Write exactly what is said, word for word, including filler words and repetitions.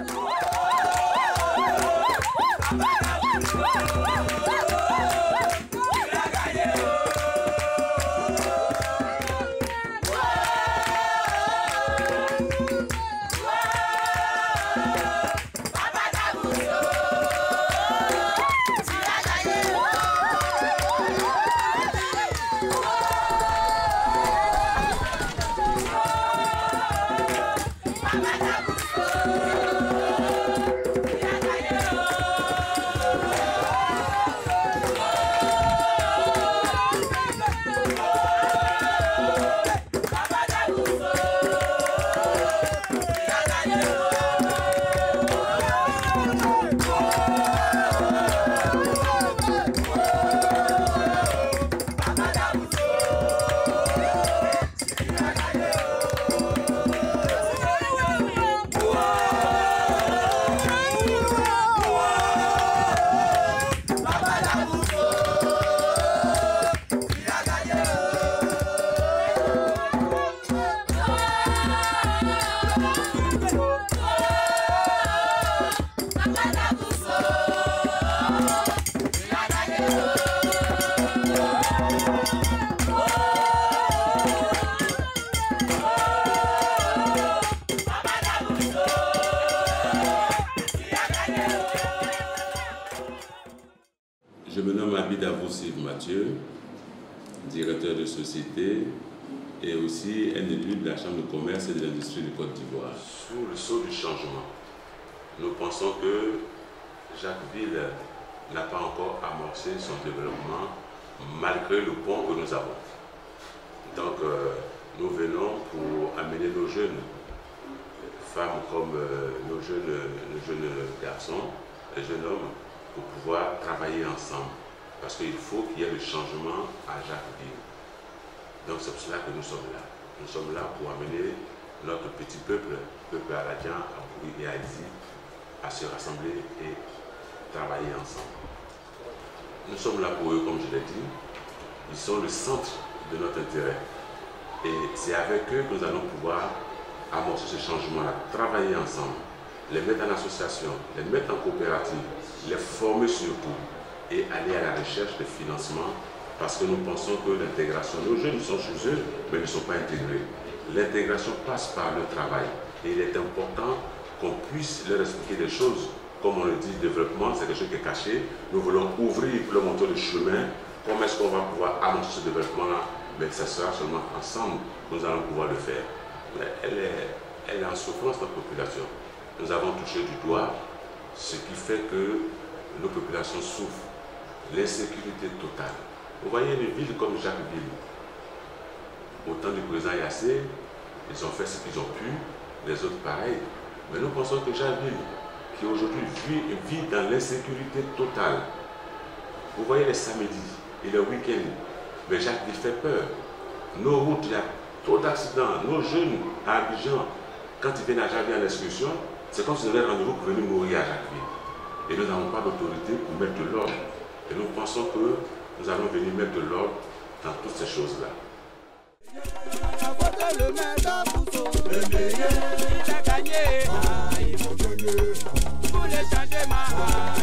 Je me nomme Abid Avoussif Mathieu, directeur de société et aussi un élu de la Chambre de commerce et de l'industrie de Côte d'Ivoire. Sous le sceau du changement, nous pensons que Jacquesville n'a pas encore amorcé son développement malgré le pont que nous avons. Donc euh, nous venons pour amener nos jeunes femmes comme euh, nos, jeunes, nos jeunes garçons et jeunes hommes pour pouvoir travailler ensemble. Parce qu'il faut qu'il y ait le changement à Jacquesville. Donc c'est pour cela que nous sommes là. Nous sommes là pour amener notre petit peuple, peuple aladien, à Bouri et à Izi, à se rassembler et travailler ensemble. Nous sommes là pour eux, comme je l'ai dit. Ils sont le centre de notre intérêt. Et c'est avec eux que nous allons pouvoir amorcer ce changement-là, travailler ensemble, les mettre en association, les mettre en coopérative, les former surtout et aller à la recherche de financement parce que nous pensons que l'intégration, nos jeunes sont chez eux mais ne sont pas intégrés. L'intégration passe par le travail et il est important qu'on puisse leur expliquer des choses. Comme on le dit, le développement c'est quelque chose qui est caché. Nous voulons ouvrir, leur montrer le chemin. Comment est-ce qu'on va pouvoir annoncer ce développement-là? Mais ça sera seulement ensemble que nous allons pouvoir le faire. Mais elle est, elle est en souffrance, notre population. Nous avons touché du doigt ce qui fait que nos populations souffrent. L'insécurité totale. Vous voyez une ville comme Jacquesville, au temps du président Yassé, ils ont fait ce qu'ils ont pu, les autres pareil. Mais nous pensons que Jacquesville, qui aujourd'hui vit, vit dans l'insécurité totale, vous voyez les samedis et les week-ends, mais Jacquesville fait peur. Nos routes, il y a trop d'accidents. Nos jeunes à Abidjan, quand ils viennent à Jacquesville en excursion, c'est comme si nous avions rendez-vous pour venir mourir à Jacquesville. Et nous n'avons pas d'autorité pour mettre de l'ordre. Et nous pensons que nous allons venir mettre de l'ordre dans toutes ces choses-là. Le meilleur, il a gagné. Ah, il faut gagner. Pour les changer, ma.